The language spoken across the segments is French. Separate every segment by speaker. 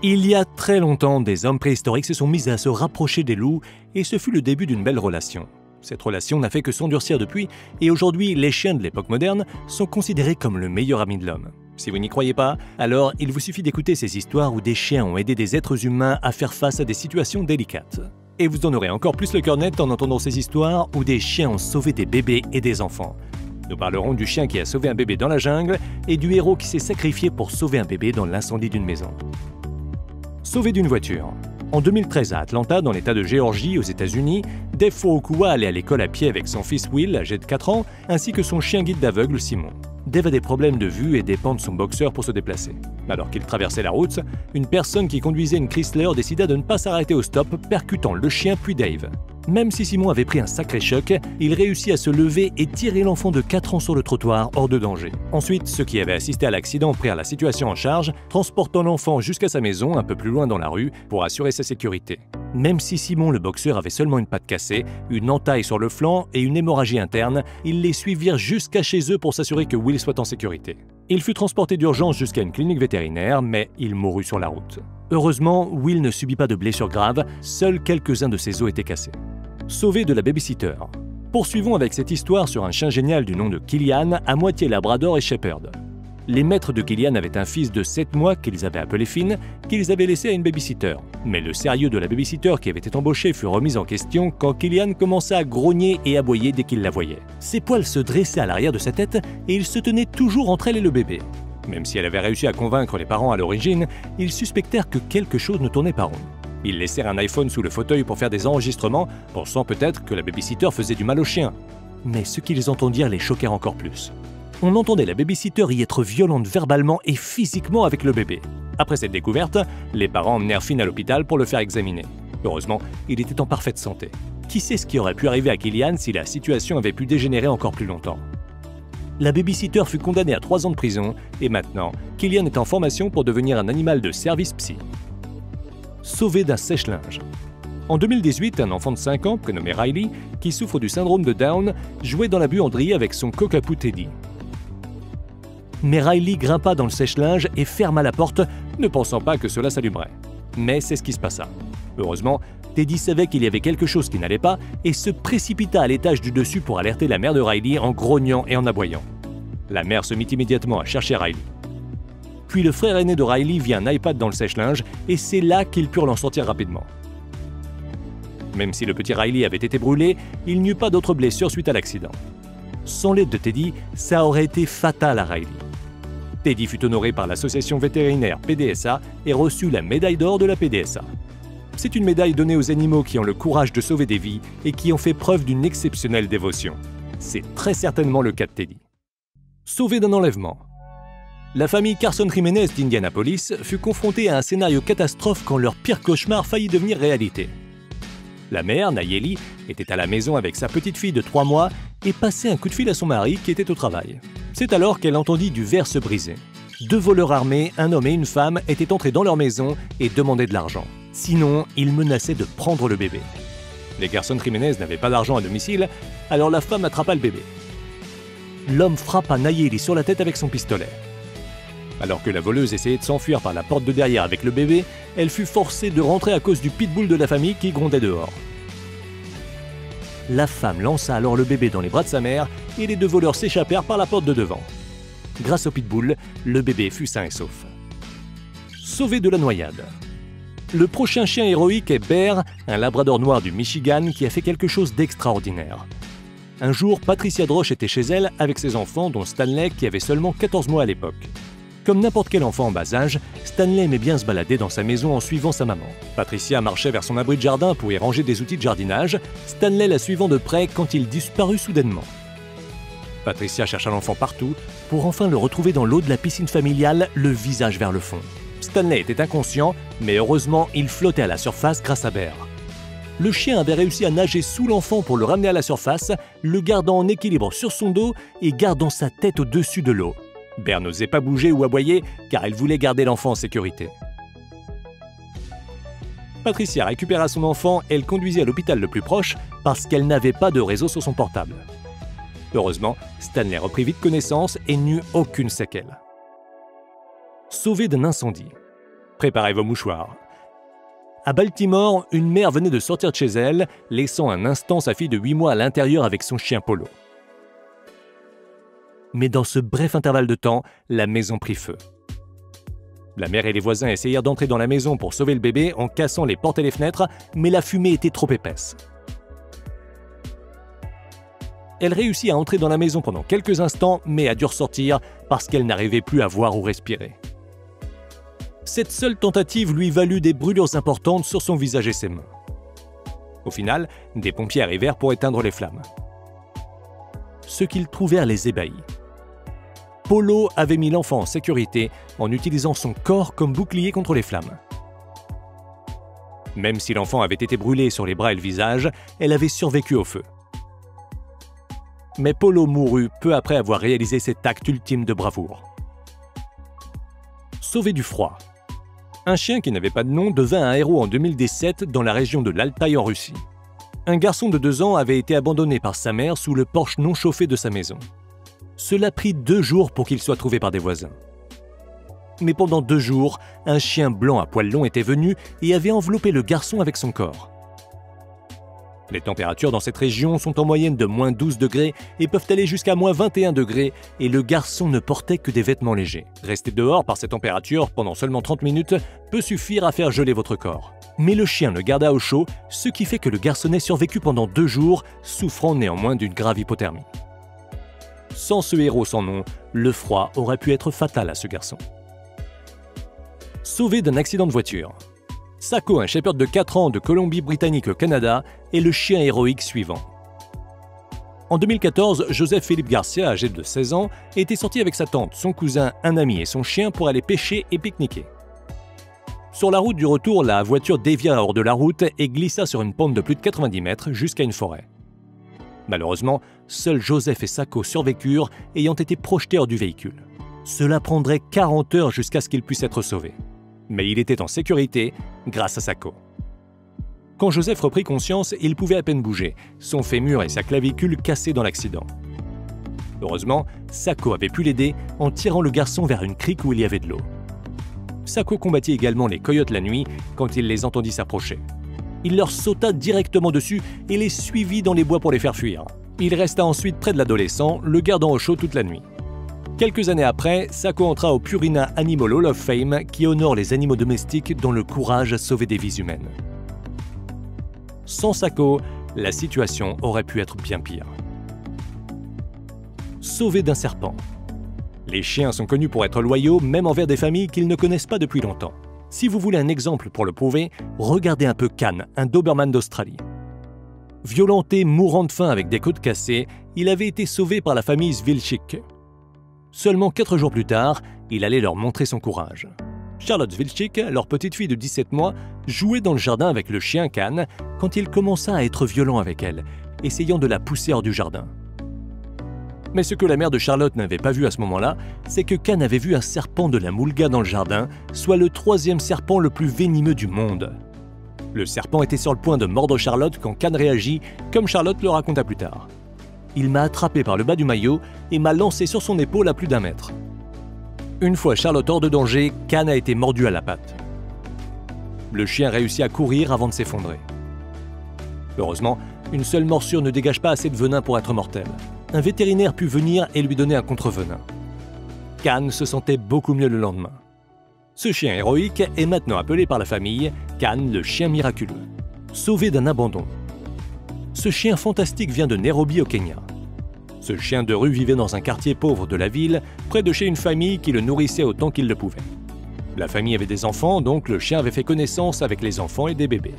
Speaker 1: Il y a très longtemps, des hommes préhistoriques se sont mis à se rapprocher des loups et ce fut le début d'une belle relation. Cette relation n'a fait que s'endurcir depuis et aujourd'hui, les chiens de l'époque moderne sont considérés comme le meilleur ami de l'homme. Si vous n'y croyez pas, alors il vous suffit d'écouter ces histoires où des chiens ont aidé des êtres humains à faire face à des situations délicates. Et vous en aurez encore plus le cœur net en entendant ces histoires où des chiens ont sauvé des bébés et des enfants. Nous parlerons du chien qui a sauvé un bébé dans la jungle et du héros qui s'est sacrifié pour sauver un bébé dans l'incendie d'une maison. Sauvé d'une voiture. En 2013 à Atlanta, dans l'État de Géorgie, aux États-Unis, Dave Furukawa allait à l'école à pied avec son fils Will, âgé de 4 ans, ainsi que son chien guide d'aveugle Simon. Dave a des problèmes de vue et dépend de son boxeur pour se déplacer. Alors qu'il traversait la route, une personne qui conduisait une Chrysler décida de ne pas s'arrêter au stop, percutant le chien puis Dave. Même si Simon avait pris un sacré choc, il réussit à se lever et tirer l'enfant de 4 ans sur le trottoir hors de danger. Ensuite, ceux qui avaient assisté à l'accident prirent la situation en charge, transportant l'enfant jusqu'à sa maison un peu plus loin dans la rue pour assurer sa sécurité. Même si Simon le boxeur avait seulement une patte cassée, une entaille sur le flanc et une hémorragie interne, ils les suivirent jusqu'à chez eux pour s'assurer que Will soit en sécurité. Il fut transporté d'urgence jusqu'à une clinique vétérinaire, mais il mourut sur la route. Heureusement, Will ne subit pas de blessures graves, seuls quelques-uns de ses os étaient cassés. Sauvé de la babysitter. Poursuivons avec cette histoire sur un chien génial du nom de Killian, à moitié labrador et shepherd. Les maîtres de Killian avaient un fils de 7 mois qu'ils avaient appelé Finn, qu'ils avaient laissé à une babysitter. Mais le sérieux de la babysitter qui avait été embauchée fut remis en question quand Killian commença à grogner et aboyer dès qu'il la voyait. Ses poils se dressaient à l'arrière de sa tête et il se tenait toujours entre elle et le bébé. Même si elle avait réussi à convaincre les parents à l'origine, ils suspectèrent que quelque chose ne tournait pas rond. Ils laissèrent un iPhone sous le fauteuil pour faire des enregistrements, pensant peut-être que la babysitter faisait du mal au chien. Mais ce qu'ils entendirent les choquèrent encore plus. On entendait la babysitter y être violente verbalement et physiquement avec le bébé. Après cette découverte, les parents emmenèrent Finn à l'hôpital pour le faire examiner. Heureusement, il était en parfaite santé. Qui sait ce qui aurait pu arriver à Killian si la situation avait pu dégénérer encore plus longtemps? La babysitter fut condamnée à 3 ans de prison et maintenant, Killian est en formation pour devenir un animal de service psy. Sauvé d'un sèche-linge. En 2018, un enfant de 5 ans, prénommé Riley, qui souffre du syndrome de Down, jouait dans la buanderie avec son cockapoo Teddy. Mais Riley grimpa dans le sèche-linge et ferma la porte, ne pensant pas que cela s'allumerait. Mais c'est ce qui se passa. Heureusement, Teddy savait qu'il y avait quelque chose qui n'allait pas et se précipita à l'étage du dessus pour alerter la mère de Riley en grognant et en aboyant. La mère se mit immédiatement à chercher Riley. Puis le frère aîné de Riley vit un iPad dans le sèche-linge et c'est là qu'ils purent l'en sortir rapidement. Même si le petit Riley avait été brûlé, il n'y eut pas d'autres blessures suite à l'accident. Sans l'aide de Teddy, ça aurait été fatal à Riley. Teddy fut honoré par l'association vétérinaire PDSA et reçut la médaille d'or de la PDSA. C'est une médaille donnée aux animaux qui ont le courage de sauver des vies et qui ont fait preuve d'une exceptionnelle dévotion. C'est très certainement le cas de Teddy. Sauvé d'un enlèvement. La famille Carson Jiménez d'Indianapolis fut confrontée à un scénario catastrophe quand leur pire cauchemar faillit devenir réalité. La mère, Nayeli, était à la maison avec sa petite fille de 3 mois et passait un coup de fil à son mari qui était au travail. C'est alors qu'elle entendit du verre se briser. 2 voleurs armés, un homme et une femme, étaient entrés dans leur maison et demandaient de l'argent. Sinon, ils menaçaient de prendre le bébé. Les Carson Jiménez n'avaient pas d'argent à domicile, alors la femme attrapa le bébé. L'homme frappa Nayeli sur la tête avec son pistolet. Alors que la voleuse essayait de s'enfuir par la porte de derrière avec le bébé, elle fut forcée de rentrer à cause du pitbull de la famille qui grondait dehors. La femme lança alors le bébé dans les bras de sa mère et les 2 voleurs s'échappèrent par la porte de devant. Grâce au pitbull, le bébé fut sain et sauf. Sauvé de la noyade. Le prochain chien héroïque est Bear, un labrador noir du Michigan qui a fait quelque chose d'extraordinaire. Un jour, Patricia Droche était chez elle avec ses enfants, dont Stanley qui avait seulement 14 mois à l'époque. Comme n'importe quel enfant en bas âge, Stanley aimait bien se balader dans sa maison en suivant sa maman. Patricia marchait vers son abri de jardin pour y ranger des outils de jardinage, Stanley la suivant de près quand il disparut soudainement. Patricia chercha l'enfant partout pour enfin le retrouver dans l'eau de la piscine familiale, le visage vers le fond. Stanley était inconscient, mais heureusement, il flottait à la surface grâce à Bear. Le chien avait réussi à nager sous l'enfant pour le ramener à la surface, le gardant en équilibre sur son dos et gardant sa tête au-dessus de l'eau. Bear n'osait pas bouger ou aboyer car elle voulait garder l'enfant en sécurité. Patricia récupéra son enfant et le conduisit à l'hôpital le plus proche parce qu'elle n'avait pas de réseau sur son portable. Heureusement, Stanley reprit vite connaissance et n'eut aucune séquelle. Sauvé d'un incendie. Préparez vos mouchoirs. À Baltimore, une mère venait de sortir de chez elle, laissant un instant sa fille de 8 mois à l'intérieur avec son chien Polo. Mais dans ce bref intervalle de temps, la maison prit feu. La mère et les voisins essayèrent d'entrer dans la maison pour sauver le bébé en cassant les portes et les fenêtres, mais la fumée était trop épaisse. Elle réussit à entrer dans la maison pendant quelques instants, mais a dû ressortir parce qu'elle n'arrivait plus à voir ou respirer. Cette seule tentative lui valut des brûlures importantes sur son visage et ses mains. Au final, des pompiers arrivèrent pour éteindre les flammes. Ce qu'ils trouvèrent les ébahit. Polo avait mis l'enfant en sécurité en utilisant son corps comme bouclier contre les flammes. Même si l'enfant avait été brûlé sur les bras et le visage, elle avait survécu au feu. Mais Polo mourut peu après avoir réalisé cet acte ultime de bravoure. Sauvé du froid. Un chien qui n'avait pas de nom devint un héros en 2017 dans la région de l'Altaï en Russie. Un garçon de 2 ans avait été abandonné par sa mère sous le porche non chauffé de sa maison. Cela prit 2 jours pour qu'il soit trouvé par des voisins. Mais pendant 2 jours, un chien blanc à poils longs était venu et avait enveloppé le garçon avec son corps. Les températures dans cette région sont en moyenne de moins 12 degrés et peuvent aller jusqu'à moins 21 degrés et le garçon ne portait que des vêtements légers. Rester dehors par cette température pendant seulement 30 minutes peut suffire à faire geler votre corps. Mais le chien le garda au chaud, ce qui fait que le garçonnet survécut pendant 2 jours, souffrant néanmoins d'une grave hypothermie. Sans ce héros sans nom, le froid aurait pu être fatal à ce garçon. Sauvé d'un accident de voiture. Sako, un shepherd de 4 ans de Colombie-Britannique au Canada, est le chien héroïque suivant. En 2014, Joseph Philippe Garcia, âgé de 16 ans, était sorti avec sa tante, son cousin, un ami et son chien pour aller pêcher et pique-niquer. Sur la route du retour, la voiture dévia hors de la route et glissa sur une pente de plus de 90 mètres jusqu'à une forêt. Malheureusement, seuls Joseph et Sako survécurent, ayant été projetés hors du véhicule. Cela prendrait 40 heures jusqu'à ce qu'ils puissent être sauvés. Mais il était en sécurité grâce à Sako. Quand Joseph reprit conscience, il pouvait à peine bouger, son fémur et sa clavicule cassés dans l'accident. Heureusement, Sako avait pu l'aider en tirant le garçon vers une crique où il y avait de l'eau. Sako combattit également les coyotes la nuit quand il les entendit s'approcher. Il leur sauta directement dessus et les suivit dans les bois pour les faire fuir. Il resta ensuite près de l'adolescent, le gardant au chaud toute la nuit. Quelques années après, Sako entra au Purina Animal Hall of Fame qui honore les animaux domestiques dont le courage a sauvé des vies humaines. Sans Sako, la situation aurait pu être bien pire. Sauvé d'un serpent. Les chiens sont connus pour être loyaux, même envers des familles qu'ils ne connaissent pas depuis longtemps. Si vous voulez un exemple pour le prouver, regardez un peu Can, un Doberman d'Australie. Violenté, mourant de faim avec des côtes cassées, il avait été sauvé par la famille Svilchik. Seulement 4 jours plus tard, il allait leur montrer son courage. Charlotte Svilchik, leur petite fille de 17 mois, jouait dans le jardin avec le chien Can quand il commença à être violent avec elle, essayant de la pousser hors du jardin. Mais ce que la mère de Charlotte n'avait pas vu à ce moment-là, c'est que Can avait vu un serpent de la Moulga dans le jardin, soit le 3e serpent le plus venimeux du monde. Le serpent était sur le point de mordre Charlotte quand Can réagit, comme Charlotte le raconta plus tard. Il m'a attrapé par le bas du maillot et m'a lancé sur son épaule à plus d'1 mètre. Une fois Charlotte hors de danger, Can a été mordu à la patte. Le chien réussit à courir avant de s'effondrer. Heureusement, une seule morsure ne dégage pas assez de venin pour être mortelle. Un vétérinaire put venir et lui donner un contre-venin. Can se sentait beaucoup mieux le lendemain. Ce chien héroïque est maintenant appelé par la famille Can le chien miraculeux. Sauvé d'un abandon. Ce chien fantastique vient de Nairobi au Kenya. Ce chien de rue vivait dans un quartier pauvre de la ville, près de chez une famille qui le nourrissait autant qu'il le pouvait. La famille avait des enfants, donc le chien avait fait connaissance avec les enfants et des bébés.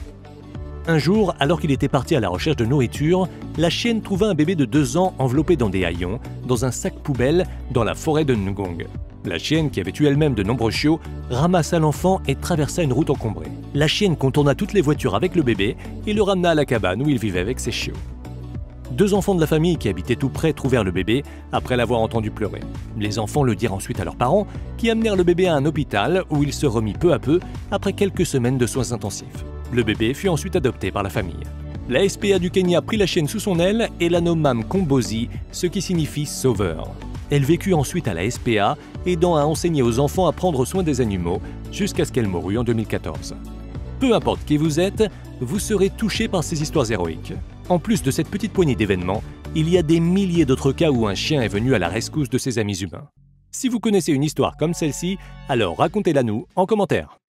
Speaker 1: Un jour, alors qu'il était parti à la recherche de nourriture, la chienne trouva un bébé de 2 ans enveloppé dans des haillons, dans un sac poubelle, dans la forêt de Ngong. La chienne, qui avait tué elle-même de nombreux chiots, ramassa l'enfant et traversa une route encombrée. La chienne contourna toutes les voitures avec le bébé et le ramena à la cabane où il vivait avec ses chiots. 2 enfants de la famille qui habitaient tout près trouvèrent le bébé après l'avoir entendu pleurer. Les enfants le dirent ensuite à leurs parents, qui amenèrent le bébé à un hôpital où il se remit peu à peu après quelques semaines de soins intensifs. Le bébé fut ensuite adopté par la famille. La SPA du Kenya prit la chienne sous son aile et la nomma Mkombozi, ce qui signifie « sauveur ». Elle vécut ensuite à la SPA, aidant à enseigner aux enfants à prendre soin des animaux, jusqu'à ce qu'elle mourût en 2014. Peu importe qui vous êtes, vous serez touché par ces histoires héroïques. En plus de cette petite poignée d'événements, il y a des milliers d'autres cas où un chien est venu à la rescousse de ses amis humains. Si vous connaissez une histoire comme celle-ci, alors racontez-la nous en commentaire.